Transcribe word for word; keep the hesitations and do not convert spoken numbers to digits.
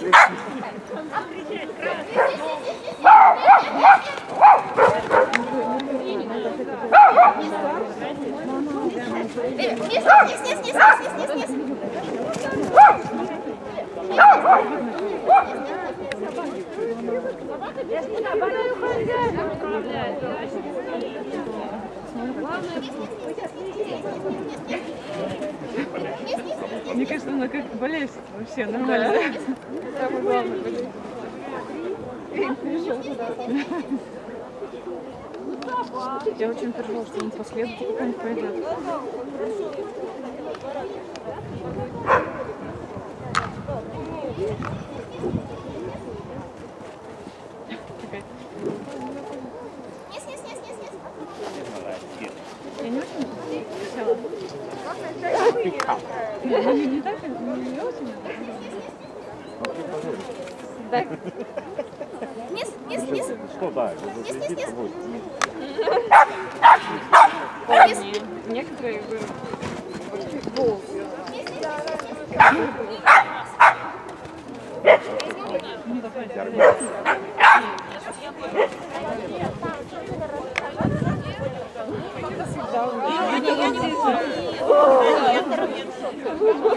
Мне кажется, она как болезнь вообще нормально. Самое главное болезнь. Я очень переживала, что он по следу какой-нибудь пойдет. Я не очень хотела. Не, не так, не очень. Так. Низ, низ, низ. Что, да, Низ, низ, низ. Низ. Некоторые бы... Бол. Я не